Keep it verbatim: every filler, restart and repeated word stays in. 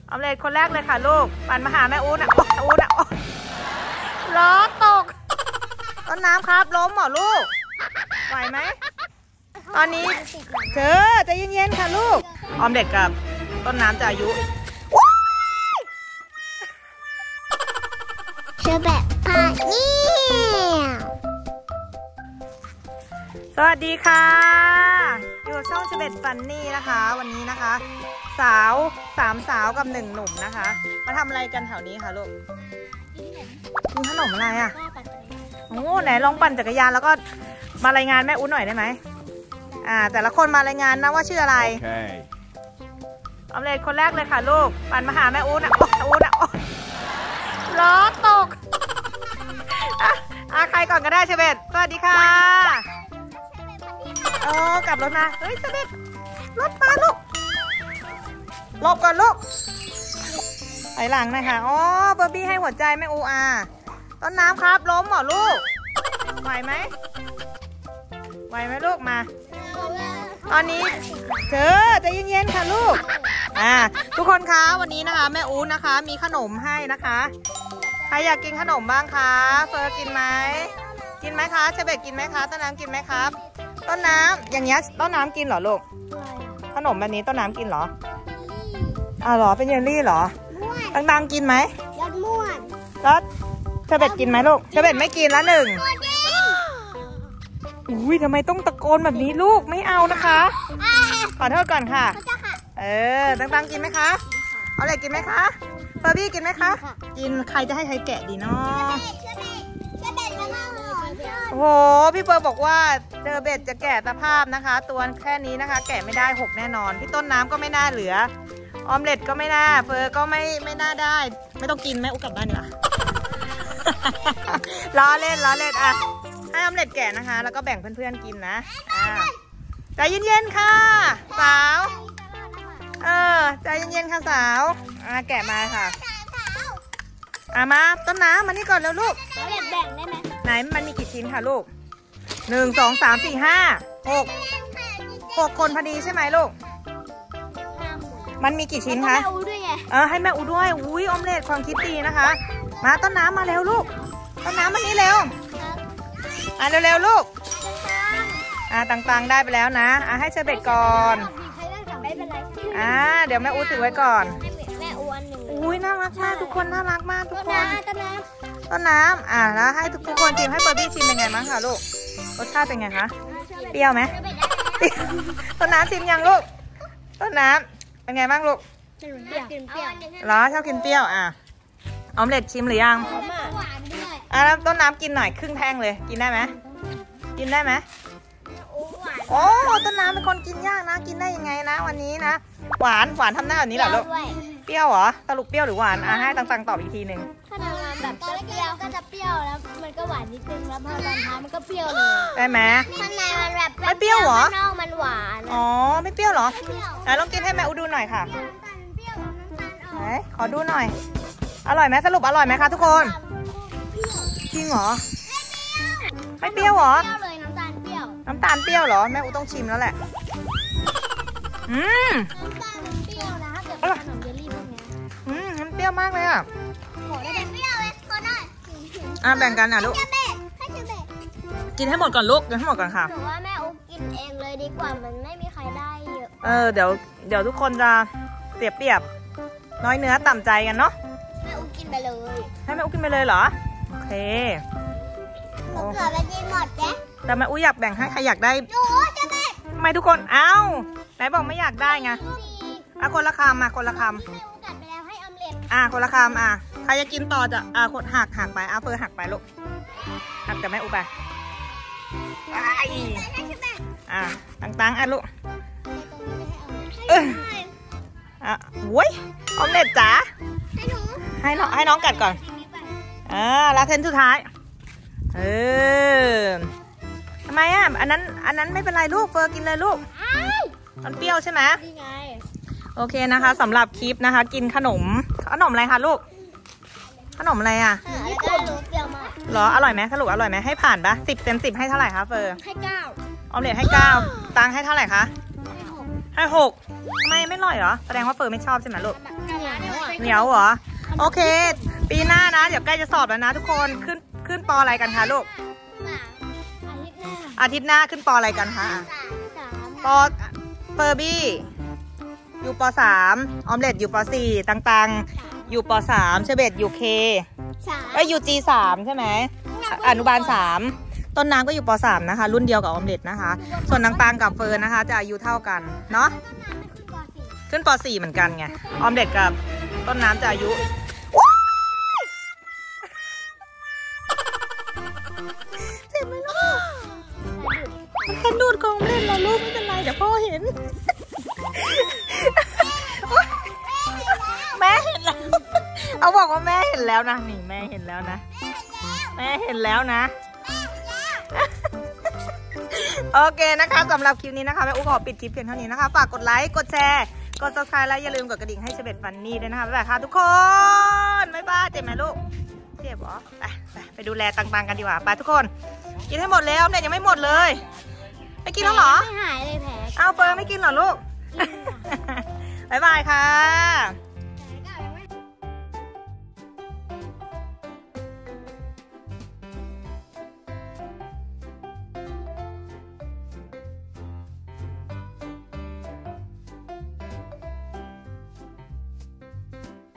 ออมเล็ตคนแรกเลยค่ะลูกปั่นมาหาแม่อู๊ดนะอู๊ดนะล้อตกต้นน้ำครับล้มเหรอลูกไหวไหมตอนนี้เธอใจเย็นๆค่ะลูกออมเล็ตกับต้นน้ำจะอายุเชอแบบพาเนี่ยสวัสดีค่ะอยู่ช่องเชเบตฟันนี่นะคะวันนี้นะคะสาวสามสาวกับหนึ่งหนุ่มนะคะมาทำอะไรกันแถวนี้คะลูกกินขนมอะไรอ่ะโอ้ไหนลองปั่นจักรยานแล้วก็มารายงานแม่อุ้นหน่อยได้ไหมอ่าแต่ละคนมารายงานนะว่าชื่ออะไรออมเล็ตคนแรกเลยค่ะลูกปั่นมาหาแม่อุ้นอ่ะอุ้นอ่ะล้อตกอ่ะอ่ะใครก่อนก็ได้เชเบตสวัสดีค่ะโอ้กลับรถนะเฮ้ยเชเบตรถมาลูกหลบก่อนลูกไปหลังหน่อยค่ะอ๋อเบอร์บี้ให้หัวใจแม่อูอาต้นน้ำครับล้มเหรอลูกไหวไหมไหวไหมลูกมาตอนนี้เธอใจเย็นๆค่ะลูกอ่าทุกคนคะวันนี้นะคะแม่อูนะคะมีขนมให้นะคะใครอยากกินขนมบ้างคะเฟอร์กินไหมกินไหมคะเชเบตกินไหมคะต้นน้ำกินไหมครับต้นน้ำอย่างเงี้ยต้นน้ำกินเหรอลูกขนมแบบนี้ต้นน้ำกินเหรออ่าเหรอเป็นเยลลี่เหรอต่างๆกินไหมยอดม่วนแล้วเชเบตกินไหมลูกเชเบตไม่กินละหนึ่งอุ้ยทำไมต้องตะโกนแบบนี้ลูกไม่เอานะคะขอโทษก่อนค่ะเออต่างๆกินไหมคะเอาอะไรกินไหมคะเฟอร์บี้กินไหมคะกินใครจะให้ใครแกะดีเนาะโอ้โหพี่เฟิร์บอกว่าเจอเบ็ดจะแกะตะภาพนะคะตัวแค่นี้นะคะแกะไม่ได้หกแน่นอนพี่ต้นน้ำก็ไม่น่าเหลือออมเล็ตก็ไม่น่าเฟอร์ก็ไม่ไม่น่าได้ไม่ต้องกินแม่อุ๊กกลับบ้านดีกว่าล้อเล่นล้อเล่นอ่ะให้ออมเล็ตแกะนะคะแล้วก็แบ่งเพื่อนๆกินนะอ่าใจเย็นๆค่ะสาวเออใจเย็นๆค่ะสาวอ่าแกะมาค่ะอ่ะมาต้นน้ำมานี่ก่อนแล้วลูกออมเล็ตแบ่งได้ไหมไหนมันมีกี่ชิ้นค่ะลูกหนึ่งสองสามสี่ห้าหกหกคนพอดีใช่ไหมลูกมันมีกี่ชิ้นคะเออให้แม่อูด้วยอุ้ยออมเล็ตความคิดดีนะคะมาต้นน้ำมาเร็วลูกต้นน้ำมานี่เร็วอ่ะเร็วๆลูกอ่ะต่างๆได้ไปแล้วนะอ่ะให้เชอเบตก่อนอ่าเดี๋ยวแม่อูถือไว้ก่อนแม่อูอันหนึ่งอุ้ยน่ารักมากทุกคนน่ารักมากทุกคนต้นน้ำต้นน้ำอ่ะแล้วให้ทุกคนชิมให้เบอร์บี้ชิมเป็นไงบ้างคะลูกรสชาติเป็นไงคะเปรี้ยวไหมต้นน้ำชิมยังลูกต้นน้ำเป็นไงบ้างลูกเปรี้ยวเหรอชอบกินเปรี้ยวอ่ะออมเล็ตชิมหรือยังอ่ะแล้วต้นน้ำกินหน่อยครึ่งแท่งเลยกินได้ไหมกินได้ไหมโอ้ต้นน้ำเป็นคนกินยากนะกินได้ยังไงนะวันนี้นะหวานหวานทำหน้าแบบนี้เหรอลูกเปรี้ยวเหรอสรุปเปรี้ยวหรือหวานอ่ะให้ต่างๆตอบอีกทีหนึ่งถ้าทำงานแบบเปรี้ยวก็จะเปรี้ยวแล้วมันก็หวานนิดนึงแล้วพอตอนท้ายมันก็เปรี้ยวเลยได้ไหมข้างในมันแบบไม่เปรี้ยวเหรอข้างนอกมันหวานอ๋อไม่เปรี้ยวเหรอไหนลองกินให้แม่อูดูหน่อยค่ะไหนขอดูหน่อยอร่อยไหมสรุปอร่อยไหมคะทุกคนจริงเหรอไม่เปรี้ยวเหรอเปรี้ยวเลยน้ำตาลเปรี้ยวน้ำตาลเปรี้ยวเหรอแม่อูต้องชิมแล้วแหละอืมน้ำตาลเปรี้ยวนะถ้าเกิดเป็นขนมเยลลี่พวกนี้อืมมันเปรี้ยวมากเลยอ่ะขอได้เปรี้ยวเลยขอได้อ่ะแบ่งกันอ่ะลูกกินให้หมดก่อนลูกกินให้หมดก่อนค่ะหนูว่าแม่อุ๊กกินเองเลยดีกว่ามันไม่มีใครได้เยอะเออเดี๋ยวเดี๋ยวทุกคนจะเปรียบเปรียบน้อยเนื้อต่ำใจกันเนาะแม่อุ๊กกินไปเลยให้แม่อุ๊กกินไปเลยเหรอโอเคหนูเกือบไปกินหมดแกแต่แม่อุ๊กอยากแบ่งให้ใครอยากได้หนูจะแบ่งทำไมทุกคนเอ้าไหนบอกไม่อยากได้ไงอ่ะคนละคำมาคนละคำอ่ะคนละคำอ่ะใครจะกินต่อจะอ่ะคนหักหักไปอ่ะเฟิร์หักไปลูกหักกับแม่อุ๊กไปอ่ะต่างๆอ่ะลูกเอออ่ะโว้ยออมเล็ตจ๋าให้น้องให้น้องกัดก่อนอ่าลาเทนสุดท้ายเออทำไมอ่ะอันนั้นอันนั้นไม่เป็นไรลูกเฟิร์กินเลยลูกมันเปรี้ยวใช่ไหมโอเคนะคะสำหรับคลิปนะคะกินขนมขนมอะไรคะลูกขนมอะไรอ่ะหรออร่อยไหมสรุปอร่อยไหมให้ผ่านปะสิบเต็มสิบให้เท่าไหร่คะเฟิร์ให้เก้าออมเล็ตให้เก้าตังให้เท่าไหร่คะให้หกทำไมไม่อร่อยเหรอแสดงว่าเฟิร์นไม่ชอบใช่ไหมลูกเหนียวอ่ะเหนียวเหรอโอเค ปีหน้านะเดี๋ยวใกล้จะสอบแล้วนะทุกคนขึ้นขึ้นปออะไรกันคะลูกอาทิตย์หน้าอาทิตย์หน้าขึ้นปออะไรกันคะสามปอเฟอร์บี้อยู่ปสามออมเล็ตอยู่ปสี่ต่างๆอยู่ปสามเชเบตอยู่เคสามเอ้ยอยู่จีสามใช่ไหมอนุบาลสามต้นน้ำก็อยู่ปสามนะคะ รุ่นเดียวกับออมเล็ตนะคะ ส่วนต่างๆกับเฟิร์นนะคะ จะอายุเท่ากันเนาะขึ้นป .สี่ขึ้นปสี่เหมือนกันไงออมเล็ตกับต้นน้ำจะอายุเจ็บไหมลูกมันดูดกองเล่นเราลูกไม่เป็นไรเดี๋ยวพ่อเห็น แม่เห็นแล้ว เอาบอกว่าแม่เห็นแล้วนะนี่แม่เห็นแล้วนะ แม่เห็นแล้วนะ โอเคนะคะสำหรับคลิปนี้นะคะแม่อุ๊ขอปิดคลิปเพียงเท่านี้นะคะฝากกดไลค์กดแชร์กด ซับสไครบ์ และอย่าลืมกดกระดิ่งให้เชเบตฟันนี่ด้วยนะคะบ๊ายบายค่ะทุกคนบ๊ายบายเจ็บไหมลูกเจ็บเหรอไปไปไปดูแลต่างๆกันดีกว่าไปทุกคนกินให้หมดแล้วเนี่ยยังไม่หมดเลยไม่กินแล้วเหรอไม่หายเลยแผลเอาเฟิร์นไม่กินเหรอลูก บ๊ายบายค่ะ